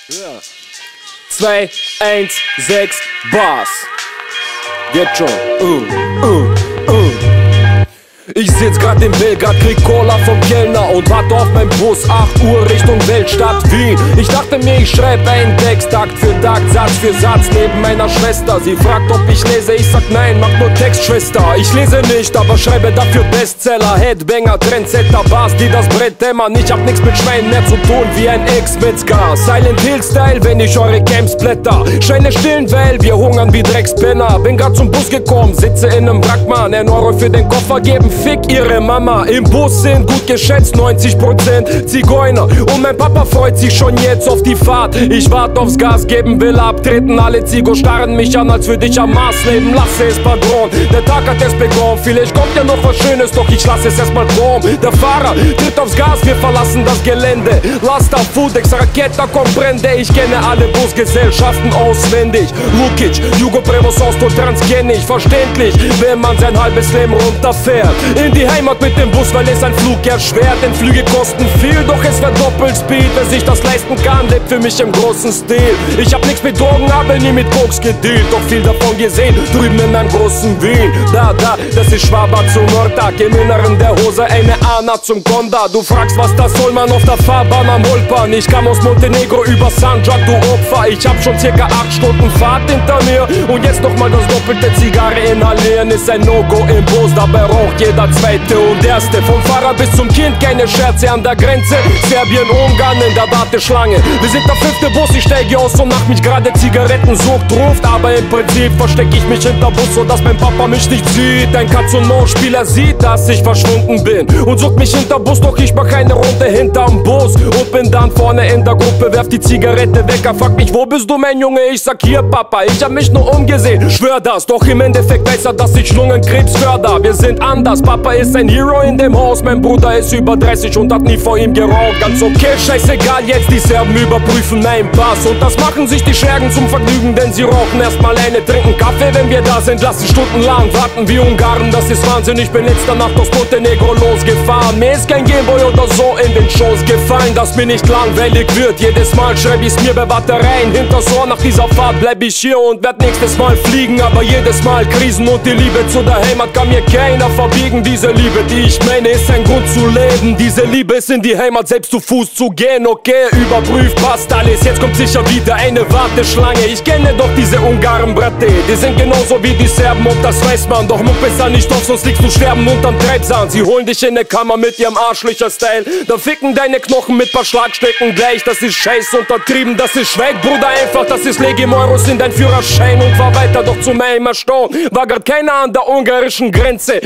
Ja. 2, 1, 6, Bars. Geht schon. Ich sitz grad in Belgrad, krieg Cola vom Kellner und warte auf mein Bus, 8 Uhr Richtung Weltstadt Wien. Ich dachte mir, ich schreib einen Text, Takt für Takt, Satz für Satz neben meiner Schwester. Sie fragt, ob ich lese, ich sag nein, mach nur Text, Schwester. Ich lese nicht, aber schreibe dafür Bestseller, Headbanger, Trendsetter, Bars, die das Brett dämmern. Ich hab nix mit Schweinen mehr zu tun, wie ein Ex-Metzger. Silent Hill Style, wenn ich eure Camps blätter. Scheine stillen, weil wir hungern wie Dreckspenner. Bin grad zum Bus gekommen, sitze in nem Brackmann, 1 Euro für den Koffer geben. Fick ihre Mama, im Bus sind gut geschätzt 90% Zigeuner. Und mein Papa freut sich schon jetzt auf die Fahrt. Ich warte aufs Gas geben, will abtreten. Alle Zigo starren mich an, als würde ich am Mars leben. Lasse es Padron, der Tag hat erst begonnen. Vielleicht kommt ja noch was Schönes, doch ich lasse es erstmal kommen. Der Fahrer tritt aufs Gas, wir verlassen das Gelände. Lasta, Fudex, Raketa, Comprende. Ich kenne alle Busgesellschaften auswendig. Lukic, Jugo, Prevos, Osto, Trans kenne ich. Verständlich, wenn man sein halbes Leben runterfährt. In die Heimat mit dem Bus, weil es ein Flug erschwert. Denn Flüge kosten viel, doch es wird Doppelspeed. Wer sich das leisten kann, lebt für mich im großen Stil. Ich hab nix mit Drogen, aber nie mit Koks gedealt. Doch viel davon gesehen, drüben in meinem großen Wien. Da, das ist Schwaber zu Nordtag. Im Inneren der Hose eine Ana zum Konda. Du fragst, was das soll, man auf der Fahrbahn am Holpern. Ich kam aus Montenegro über Sandjak, du Opfer. Ich hab schon circa 8 Stunden Fahrt hinter mir. Und jetzt nochmal das doppelte Zigarre inhalieren ist ein No-Go im Bus. Dabei raucht jeder Zweite und Erste. Vom Fahrer bis zum Kind, keine Scherze an der Grenze. Serbien, Ungarn in der Warteschlange. Wir sind der 5. Bus, ich steige aus und nach mich gerade Zigarettensucht ruft. Aber im Prinzip versteck ich mich hinter Bus, sodass mein Papa mich nicht sieht. Ein Katz-und-Maus-Spieler sieht, dass ich verschwunden bin und sucht mich hinter Bus, doch ich mach eine Runde hinterm Bus und bin dann vorne in der Gruppe, werf die Zigarette weg. Er fragt mich, wo bist du, mein Junge? Ich sag, hier, Papa, ich hab mich nur umgesehen. Schwör das, doch im Endeffekt weiß er, dass ich Lungenkrebs förder. Wir sind anders, Papa ist ein Hero in dem Haus. Mein Bruder ist über 30 und hat nie vor ihm geraucht. Ganz okay, scheißegal, jetzt die Serben überprüfen mein Pass. Und das machen sich die Schergen zum Vergnügen, denn sie rauchen erstmal eine, trinken Kaffee, wenn wir da sind. Lassen stundenlang warten wie Ungarn, das ist Wahnsinn. Ich bin letzter Nacht aus Montenegro losgefahren. Mir ist kein Gameboy oder so in den Schoß gefallen, dass mir nicht langweilig wird. Jedes Mal schreib ich's mir bei Batterien hinters Ohr. Nach dieser Fahrt bleib ich hier und werd nächstes Mal fliegen. Aber jedes Mal Krisen und die Liebe zu der Heimat kann mir keiner verbiegen. Diese Liebe, die ich meine, ist ein Grund zu leben. Diese Liebe ist in die Heimat, selbst zu Fuß zu gehen. Okay, überprüft, passt alles. Jetzt kommt sicher wieder eine Warteschlange. Ich kenne doch diese Ungarn, Brate. Die sind genauso wie die Serben und das weiß man. Doch muck besser nicht auf, sonst liegst du sterben unterm Treibsand. Sie holen dich in ne Kammer mit ihrem Arschlöcher-Style. Dann ficken deine Knochen mit paar Schlagstecken gleich. Das ist scheiß untertrieben, das ist Schweig, Bruder, einfach. Das ist Legim Euros in dein Führerschein und fahr weiter, doch zu meinem Erstaunen war grad keiner an der ungarischen Grenze.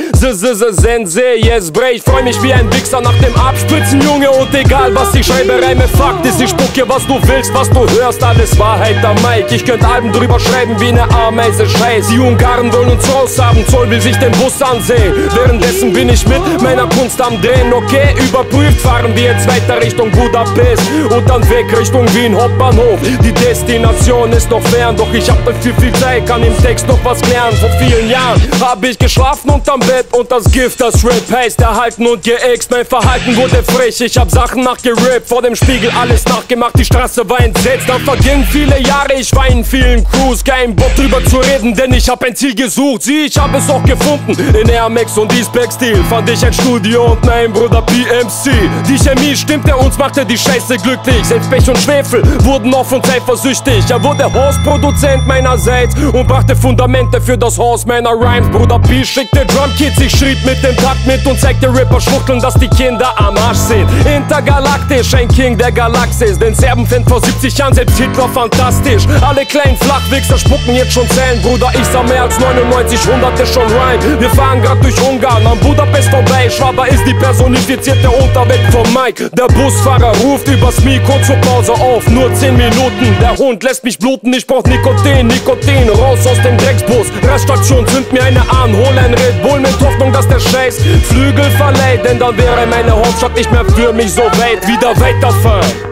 Sense, yes, bre, ich freu mich wie ein Wichser nach dem Abspritzen, Junge, und egal was ich schreibe, Reime, Fakt ist, ich spuck hier, was du willst, was du hörst, alles Wahrheit, der Mike. Ich könnt Alben drüber schreiben wie ne Ameise, Scheiß. Die Ungarn wollen uns raushaben, Zoll will sich den Bus ansehen. Währenddessen bin ich mit meiner Kunst am Drehen, okay, überprüft, fahren wir jetzt weiter Richtung Budapest und dann weg Richtung Wien, Hauptbahnhof. Die Destination ist noch fern, doch ich hab dafür viel Zeit, kann im Text noch was klären. Vor vielen Jahren hab ich geschlafen unterm Bett und das Gift, das Rap heißt, erhalten und geäxt. Mein Verhalten wurde frech, ich hab Sachen nachgerappt, vor dem Spiegel alles nachgemacht, die Straße war entsetzt. Dann vergingen viele Jahre, ich war in vielen Crews, kein Bock drüber zu reden, denn ich hab ein Ziel gesucht. Sieh, ich hab es auch gefunden, in Air Max und E-Spec-Stil fand ich ein Studio und mein Bruder PMC. Die Chemie stimmte, uns machte die Scheiße glücklich, selbst Pech und Schwefel wurden auf uns eifersüchtig. Er wurde Hausproduzent meinerseits und brachte Fundamente für das Haus meiner Rhymes. Bruder P schickte Drumkits, ich schrieb mit dem Takt mit und zeigte Rapper schwuchteln, dass die Kinder am Arsch sind. Intergalaktisch, ein King der Galaxis, den Serben fand vor 70 Jahren selbst Hitler fantastisch. Alle kleinen Flachwichser spucken jetzt schon Zellen, Bruder, ich sah mehr als 99, hunderte schon Rhyme. Wir fahren grad durch Ungarn, am Budapest vorbei, Schwaber ist die personifizierte Unterwelt vom Mike. Der Busfahrer ruft übers Mikro zur Pause auf, nur 10 Minuten, der Hund lässt mich bluten, ich brauch Nikotin, raus aus dem Drecksbus, Raststation, zünd mir eine an, hol ein Red Bull mit Hoffnung, dass der Scheiß Flügel verleiht, denn dann wäre meine Hauptstadt nicht mehr für mich so weit, wieder weiterfahren.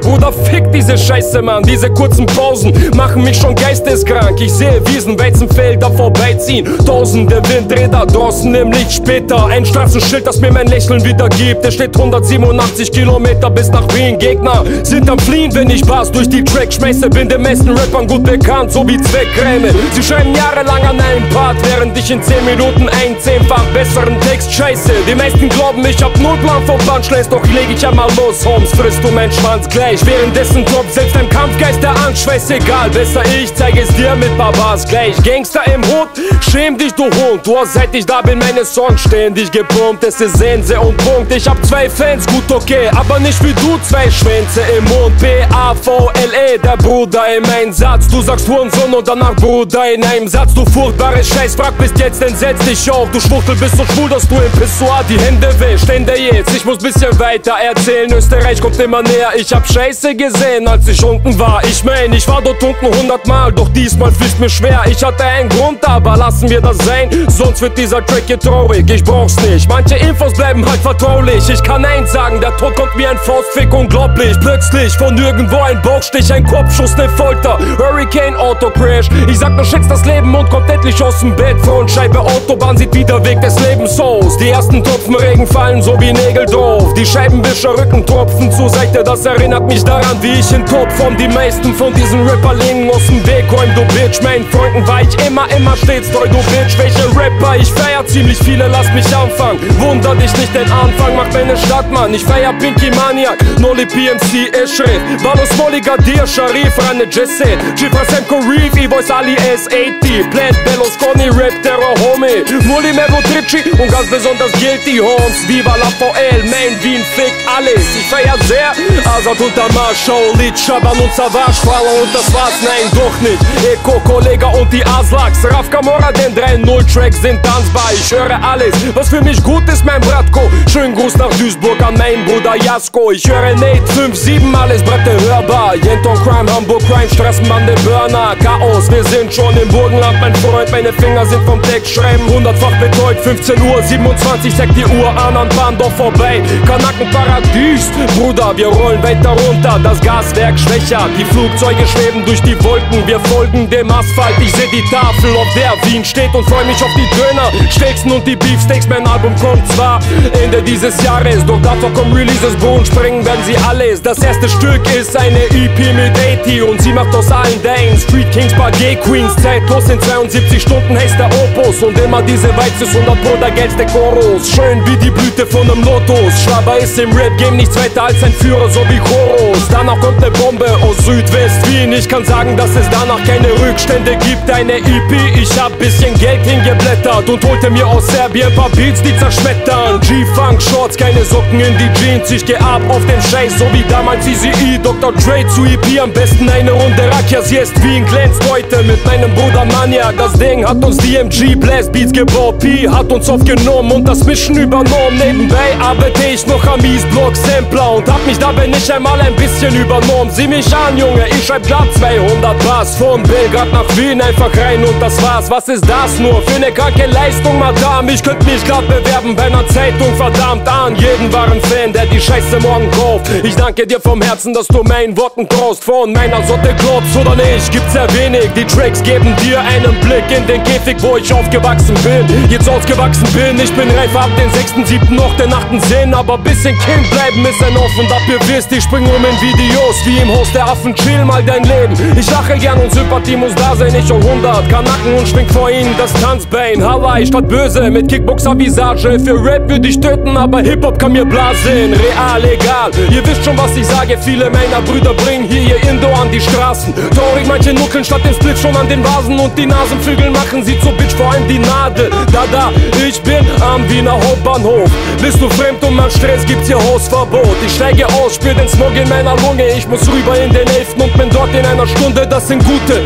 Bruder, fick diese Scheiße, Mann. Diese kurzen Pausen machen mich schon geisteskrank. Ich sehe Wiesen, Weizenfelder vorbeiziehen, tausende Windräder draußen im Licht später. Ein Straßenschild, das mir mein Lächeln wieder gibt. Es steht 187 Kilometer bis nach Wien. Gegner sind am Fliehen, wenn ich Bars durch die Track schmeiße. Bin den meisten Rappern gut bekannt, so wie Zweckräme. Sie schreiben jahrelang an einem Part, während ich in 10 Minuten einen 10-fach besseren Text scheiße. Die meisten glauben, ich hab null Plan vom Punchlands, doch leg ich einmal los, Holmes, frisst du mein Schwanz gleich. Währenddessen droppt selbst ein Kampfgeist der Angst, scheißegal, besser ich zeige es dir mit Barbars gleich. Gangster im Hut, schäm dich du Hund, du hast seit ich da bin meine Songs ständig gepumpt. Es ist Sense und Punkt, ich hab 2 Fans, gut okay, aber nicht wie du 2 Schwänze im Mund. P-A-V-L-E, der Bruder im Einsatz. Du sagst Hurensohn und danach Bruder in einem Satz. Du furchtbares Scheiß, frag bis jetzt, dann setz dich auf. Du Schwuchtel bist so schwul, dass du im Pissoir die Hände wäschst. Ende jetzt, ich muss bisschen weiter erzählen. Österreich kommt immer näher, ich hab Scheiße gesehen, als ich unten war. Ich mein, ich war dort unten 100 Mal, doch diesmal fiel's mir schwer. Ich hatte einen Grund, aber lassen wir das sein, sonst wird dieser Track hier traurig. Ich brauch's nicht, manche Infos bleiben halt vertraulich. Ich kann eins sagen, der Tod kommt wie ein Faustfick, unglaublich. Plötzlich von nirgendwo ein Bauchstich, ein Kopfschuss, ne Folter, Hurricane, Autocrash. Ich sag, du schätzt das Leben und kommt endlich aus dem Bett. Frontscheibe, Autobahn sieht wieder Weg des Lebens aus. Die ersten Tropfen Regen fallen so wie Nägel drauf. Die Scheibenwischer rücken Tropfen zur Seite, das erinnert mich daran, wie ich in Topform die meisten von diesen Rapperlingen aus dem Weg räum. Du Bitch, meinen Freunden war ich immer stets treu, du Bitch. Welche Rapper ich feier, ziemlich viele, lass mich anfangen. Wunder dich nicht, den Anfang macht meine Stadt, Mann. Ich feier Pinky Maniac, Nolly PMC, Eschref, Balos Moligadir, Sharif, Rane Jesse, Chifra Semko Reef, E-Boys Ali S80, Plant, Bellos, Conny, Rap, Terror, Homie, Muli, Mevo, Tritschi und ganz besonders Guilty Homes. Viva la VL, Main, Wien, Fick, alles. Ich feier sehr, Azad und Tamar, Shaolid, Shaban und Savage, Fala und das war's, nein, doch nicht. Eko, Kollega und die Aslaks, Raf Kamora, den 3-0 Tracks sind tanzbar. Ich höre alles, was für mich gut ist, mein Bratko. Schönen Gruß nach Duisburg an meinen Bruder Jasko. Ich höre Nate 5-7, alles Bratte hörbar. Jenton Crime, Hamburg Crime, Straßenbande Burner. Chaos, wir sind schon im Burgenland, mein Freund. Meine Finger sind vom Text schreiben, 100-fach betreut. 15 Uhr 27, zeigt die Uhr an Bahndorf vorbei. Kanackenparadies, Bruder, wir rollen weiter runter. Das Gaswerk schwächer, die Flugzeuge schweben durch die Wolken. Wir folgen dem Asphalt, ich seh die Tafel, auf der Wien steht und freu mich auf die Döner, Stelzen und die Beefsteaks. Mein Album kommt zwar Ende dieses Jahres, doch davor kommen Releases, Bohnen sprengen werden sie alles. Das erste Stück ist eine EP mit 80 und sie macht aus allen Danes Street Kings, Bar Gay Queens, zeitlos in 72 Stunden heißt der Opus und immer diese Vibes ist 100 Pro der geilste Chorus. Schön wie die Blüte von einem Lotus, Schlabber ist im Rap-Game nichts weiter als ein Führer, so wie Chorus. Danach kommt ne Bombe aus Südwest-Wien, ich kann sagen, dass es danach keine Rückstände gibt. Eine EP, ich hab bisschen Geld hingeblättert und holte mir aus Serbien paar Beats, die zerschmettern. G-Funk Shorts, keine Socken in die Jeans, ich geh ab auf den Scheiß, so wie damals Eazy-E, Dr. Dre zu EP, am besten eine Runde Rakias, jetzt Wien glänzt heute mit meinem Bruder Maniac. Das Ding hat uns DMG Blast Beats gebaut, P hat uns aufgenommen und das Mischen übernommen. Nebenbei arbeite ich noch am Eastblock Sampler und hab mich dabei nicht einmal ein bisschen übernommen. Sieh mich an, Junge, ich schreib grad 200 Bars von Belgrad nach Wien, einfach rein und das war's. Was ist das nur für ne kranke Leistung, Madame? Ich könnt mich grad bewerben bei einer Zeitung, verdammt an jeden wahren Fan, der die Scheiße morgen kauft. Ich danke dir vom Herzen, dass du meinen Worten traust. Von meiner Sorte glaubst oder nicht, gibt's sehr wenig. Die Tracks geben dir einen Blick in den Käfig, wo ich aufgewachsen bin, jetzt ausgewachsen bin. Ich bin reif ab den 6., 7., noch den 8. Sinn, aber bisschen Kind bleiben ist ein Auf und Ab. Ihr wisst, ich spring rum in Videos wie im Haus der Affen, chill mal dein Leben. Ich lache gern und Sympathie muss da sein, ich auch 100 Kanacken und schwing vor ihnen das Tanzbein. Hawaii statt böse mit Kickboxer-Visage. Für Rap würde ich töten, aber Hip-Hop kann mir blasen. Real, egal, ihr wisst schon, was ich sage. Viele meiner Brüder bringen hier ihr Indo an die Straßen. Traurig, manche nuckeln statt den Split schon an den Vasen und die Nasenflügel machen sie zur Bitch, vor allem die Nadel. Da, ich bin am Wiener Hauptbahnhof. Bist du fremd und mal Stress, gibt's hier Hausverbot. Ich steige aus, spür den Smog in meiner Lunge. Ich muss rüber in den 11. und bin dort in einer Stunde. Das sind gute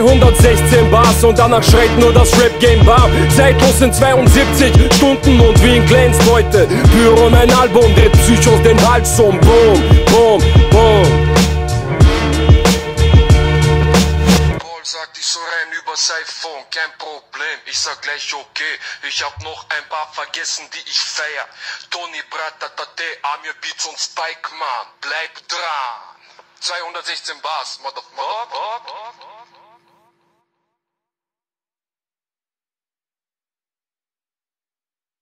216 Bars und danach schreit nur das Rap-Game warm. Zeitlos in 72 Stunden und Wien glänzt heute. Pyro, mein Album, dreht Psychos den Hals um. Boom, boom, boom. Sagt, ich soll rein übers iPhone, kein Problem, ich sag gleich okay. Ich hab noch ein paar vergessen, die ich feier. Tony Bratatate, Amir Beats und Spike, man, bleib dran. 216 Bars, Motherfucker.